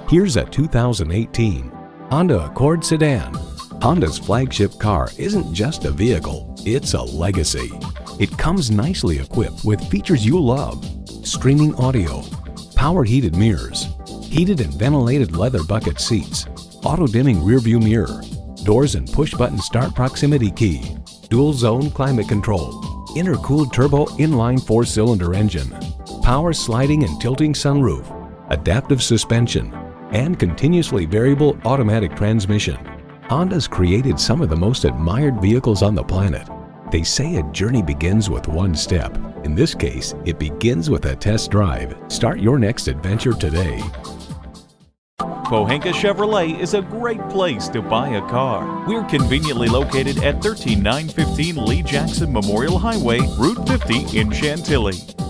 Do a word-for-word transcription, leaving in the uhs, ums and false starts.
Here's a two thousand eighteen Honda Accord sedan. Honda's flagship car isn't just a vehicle, it's a legacy. It comes nicely equipped with features you love: streaming audio, power heated mirrors, heated and ventilated leather bucket seats, auto-dimming rearview mirror, doors and push-button start proximity key, dual-zone climate control, intercooled turbo inline four-cylinder engine, power sliding and tilting sunroof, adaptive suspension, and continuously variable automatic transmission. Honda's created some of the most admired vehicles on the planet. They say a journey begins with one step. In this case, it begins with a test drive. Start your next adventure today. Pohanka Chevrolet is a great place to buy a car. We're conveniently located at one three nine one five Lee Jackson Memorial Highway, Route fifty in Chantilly.